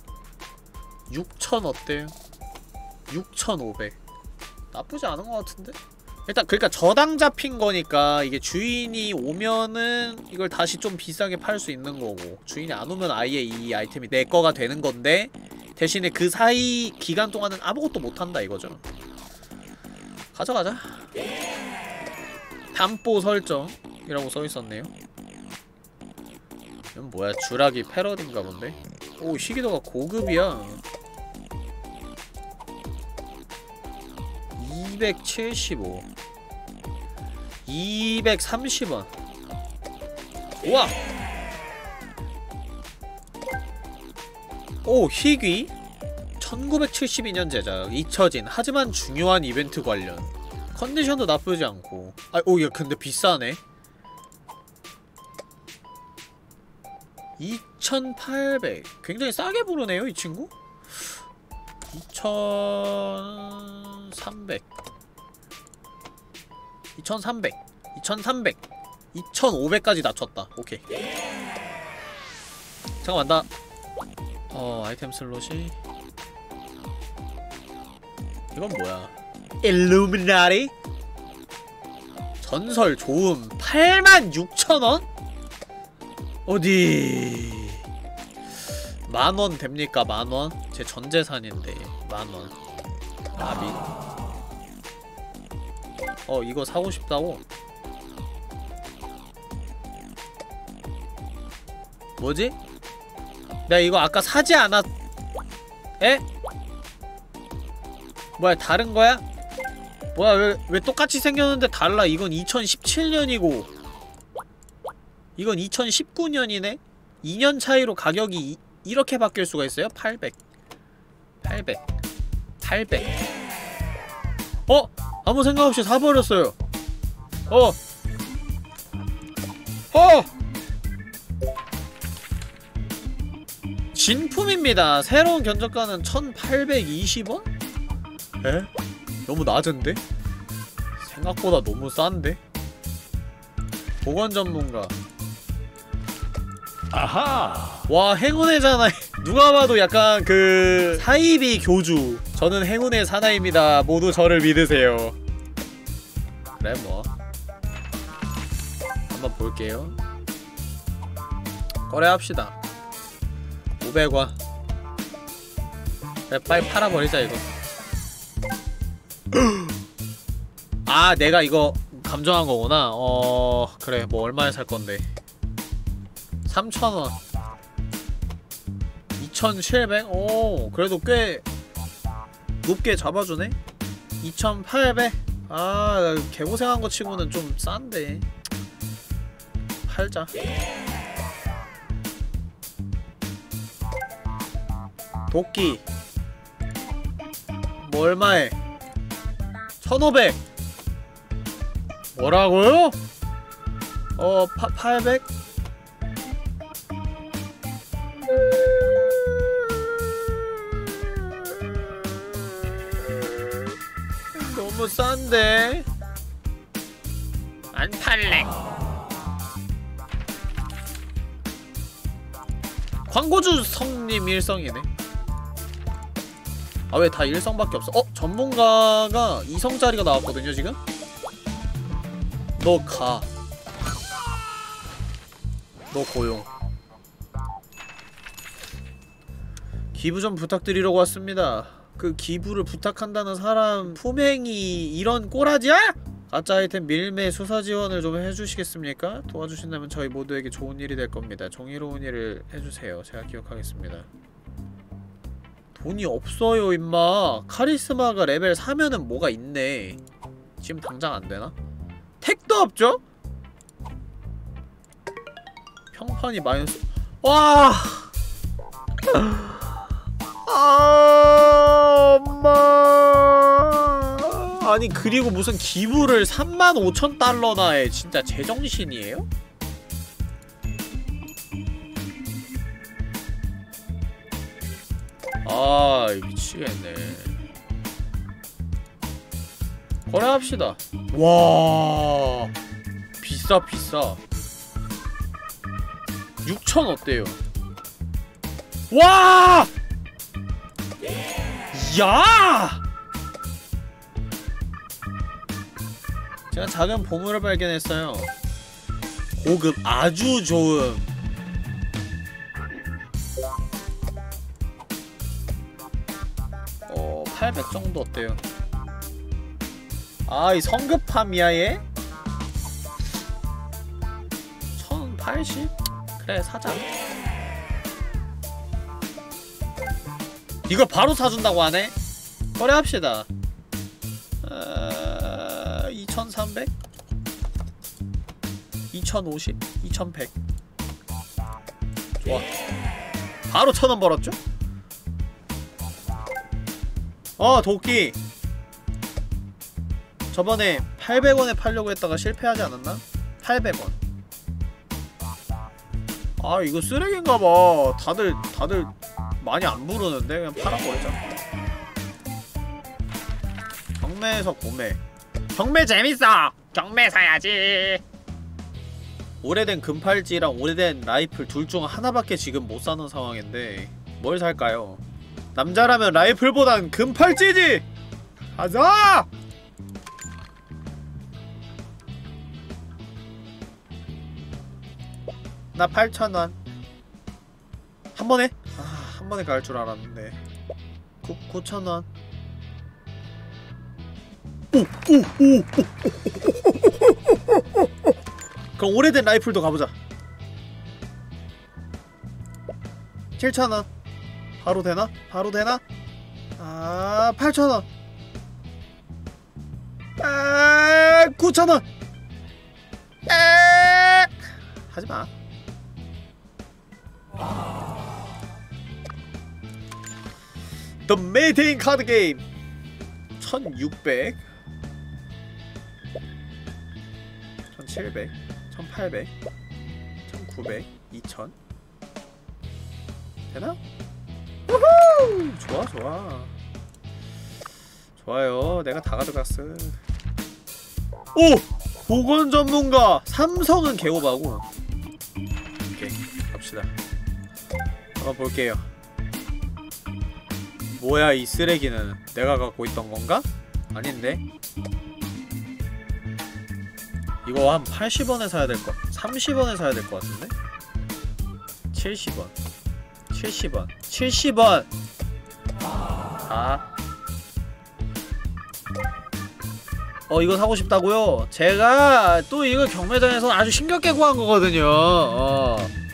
6,000 어때요? 6,500. 나쁘지 않은 것 같은데? 일단 그러니까 저당 잡힌 거니까 이게 주인이 오면은 이걸 다시 좀 비싸게 팔 수 있는 거고, 주인이 안 오면 아예 이 아이템이 내 거가 되는 건데, 대신에 그 사이 기간 동안은 아무것도 못 한다 이거죠. 가져가자. 담보 설정이라고 써있었네요. 이건 뭐야, 주라기 패러디인가 본데? 오, 희귀도가 고급이야. 275 230원. 우와! 오, 희귀 1972년 제작, 잊혀진 하지만 중요한 이벤트 관련. 컨디션도 나쁘지 않고. 아, 오, 야, 근데 비싸네. 2,800. 굉장히 싸게 부르네요, 이 친구? 2,300 2,300 2,300 2,500까지 낮췄다. 오케이. 잠깐만, 나 아이템 슬롯이 이건 뭐야? 일루미나리? 전설 좋음 86,000원? 어디 만원 됩니까? 만원? 제 전재산인데 만원. 아비. 이거 사고 싶다고? 뭐지? 내가 이거 아까 사지 않았... 에? 뭐야, 다른 거야? 뭐야, 왜 똑같이 생겼는데 달라? 이건 2017년이고 이건 2019년이네? 2년 차이로 가격이 이렇게 바뀔 수가 있어요? 800 아무 생각 없이 사버렸어요. 진품입니다. 새로운 견적가는 1,820원? 에? 너무 낮은데? 생각보다 너무 싼데? 보관 전문가. 아하! 와, 행운의 사나이. 누가 봐도 약간 그 사이비 교주. 저는 행운의 사나이입니다. 모두 저를 믿으세요. 그래, 뭐 한번 볼게요. 거래합시다. 500원. 그래, 빨리 팔아버리자 이거. 아, 내가 이거 감정한 거구나. 그래, 뭐 얼마에 살 건데. 3,000원 2,700? 오, 그래도 꽤 높게 잡아주네? 2,800? 아, 개고생한 거 치고는 좀 싼데. 팔자. 도끼 뭐 얼마에? 1,500. 뭐라고요? 800? 너무 싼데? 안 팔래. 광고주 성님 일성이네. 아, 왜 다 일성밖에 없어? 전문가가 2성짜리가 나왔거든요 지금? 너 가. 너 고용. 기부 좀 부탁드리려고 왔습니다. 그 기부를 부탁한다는 사람 품행이 이런 꼬라지야? 가짜 아이템 밀매 수사 지원을 좀 해주시겠습니까? 도와주신다면 저희 모두에게 좋은 일이 될 겁니다. 정의로운 일을 해주세요. 제가 기억하겠습니다. 돈이 없어요 임마. 카리스마가 레벨 4면은 뭐가 있네. 지금 당장 안되나? 택도 없죠? 평판이 마이너스. 와! 아, 엄마. 아니 그리고 무슨 기부를 35,000달러나 해. 진짜 제정신이에요? 아 미치겠네. 거래합시다. 와 비싸 비싸. 6,000 어때요? 와! 야! 제가 작은 보물을 발견했어요. 고급 아주 좋음. 800 정도 어때요? 아, 이 성급함이야 얘? 1080? 그래 사자. 이걸 바로 사준다고 하네? 거래합시다. 2300? 2050? 2100? 좋아. 바로 1000원 벌었죠? 도끼! 저번에 800원에 팔려고 했다가 실패하지 않았나? 800원. 아 이거 쓰레기인가봐. 다들 많이 안 부르는데 그냥 팔아버리자. 경매에서 구매. 경매 재밌어! 경매 사야지. 오래된 금팔찌랑 오래된 라이플 둘 중 하나밖에 지금 못 사는 상황인데 뭘 살까요? 남자라면 라이플보단 금팔찌지! 가자! 나 8,000원. 한 번에? 한 번에 갈 줄 알았는데. 9,000원. 오! 그럼 오래된 라이플도 가보자. 7,000원. 바로 되나? 바로 되나? 8,000원. 9,000원. 하지마. The Mating 카드 게임. 1600, 1700, 1800, 1900, 2000. 되나? 우후! 좋아 좋아. 좋아요. 내가 다 가져갔어. 오! 보건 전문가! 삼성은 개오바고. 오케이 갑시다. 한번 볼게요. 뭐야 이 쓰레기는. 내가 갖고 있던 건가? 아닌데? 이거 한 80원에 사야 될 거. 30원에 사야 될 것 같은데? 70원. 70원. 70원! 이거 사고 싶다고요? 제가 또 이거 경매장에서 아주 힘겹게 구한 거거든요.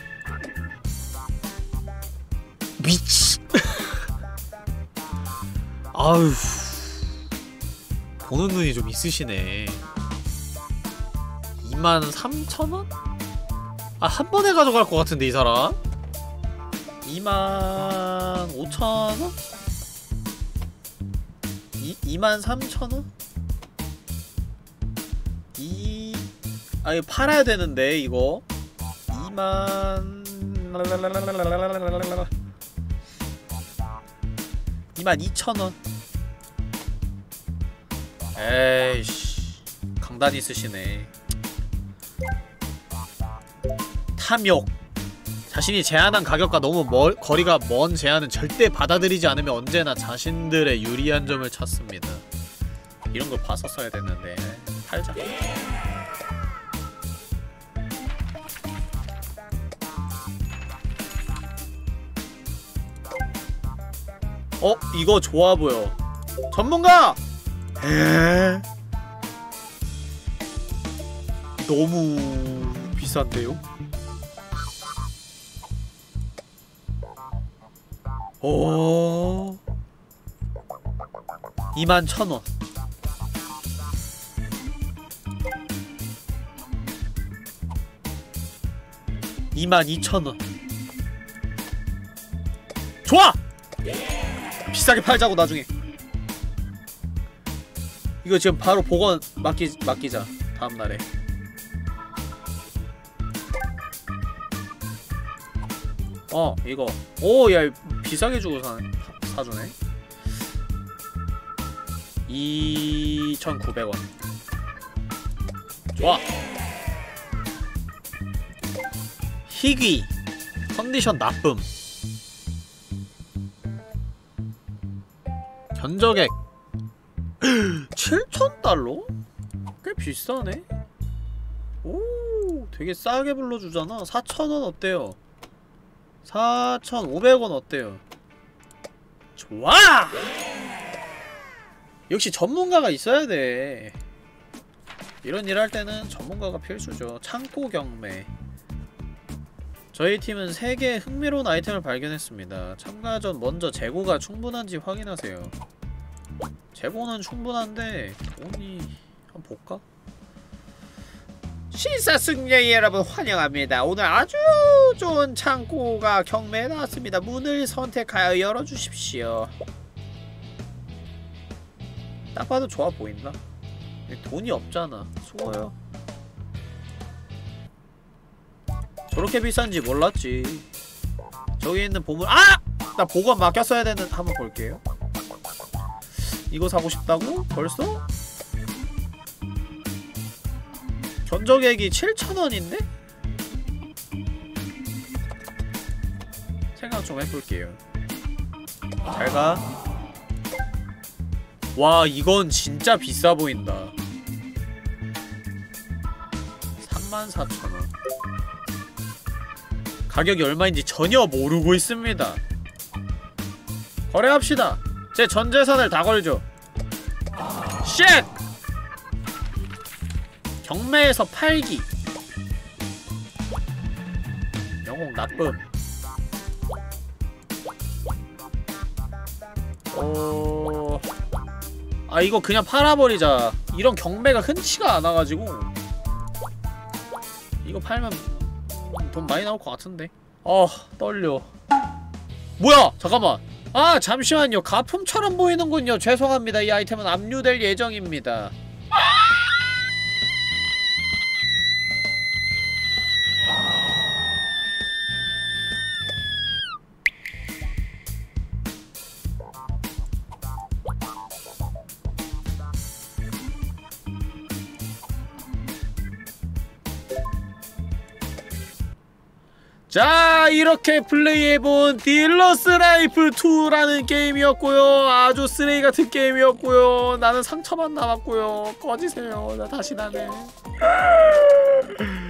미치. 아유. 보는 눈이 좀 있으시네. 23,000원? 한 번에 가져갈 것 같은데 이 사람? 25,000원? 23,000원? 이거 팔아야 되는데 이거 22,000원. 에이씨 강단이 있으시네. 탐욕. 자신이 제안한 가격과 너무 거리가 먼 제안은 절대 받아들이지 않으며 언제나 자신들의 유리한 점을 찾습니다. 이런 걸 봤었어야 됐는데. 팔자. 이거 좋아 보여. 전문가! 너무 비싼데요? 21,000원. 22,000원. 좋아! 비싸게 팔자고 나중에. 이거 지금 바로 복원 맡기자. 다음날에. 이거. 오, 야, 비싸게 주고 사주네. 2,900원. 좋아! 희귀. 컨디션 나쁨. 견적액 7,000달러? 꽤 비싸네? 오, 되게 싸게 불러주잖아. 4,000원 어때요? 4,500원 어때요? 좋아! 역시 전문가가 있어야 돼. 이런 일 할 때는 전문가가 필수죠. 창고 경매. 저희 팀은 3개의 흥미로운 아이템을 발견했습니다. 참가 전 먼저 재고가 충분한지 확인하세요. 재고는 충분한데 돈이... 한번 볼까? 신사승려 여러분 환영합니다. 오늘 아주 좋은 창고가 경매에 나왔습니다. 문을 선택하여 열어주십시오. 딱 봐도 좋아 보인다. 돈이 없잖아. 수고요. 저렇게 비싼지 몰랐지. 저기 있는 보물... 아! 나 보관 맡겼어야 되는... 한번 볼게요. 이거 사고 싶다고? 벌써? 견적액이 7,000원인데? 생각 좀 해볼게요. 잘가. 와, 이건 진짜 비싸 보인다. 34,000원. 가격이 얼마인지 전혀 모르고 있습니다. 거래합시다. 제 전 재산을 다 걸죠. 쉣! 경매에서 팔기. 영웅 나쁨. 아, 이거 그냥 팔아버리자. 이런 경매가 흔치가 않아가지고. 이거 팔면 돈 많이 나올 것 같은데. 떨려. 뭐야! 잠깐만. 아, 잠시만요. 가품처럼 보이는군요. 죄송합니다. 이 아이템은 압류될 예정입니다. 자, 이렇게 플레이해본 딜러스 라이프 2라는 게임이었고요. 아주 쓰레기 같은 게임이었고요. 나는 상처만 남았고요. 꺼지세요. 나 다시 나네.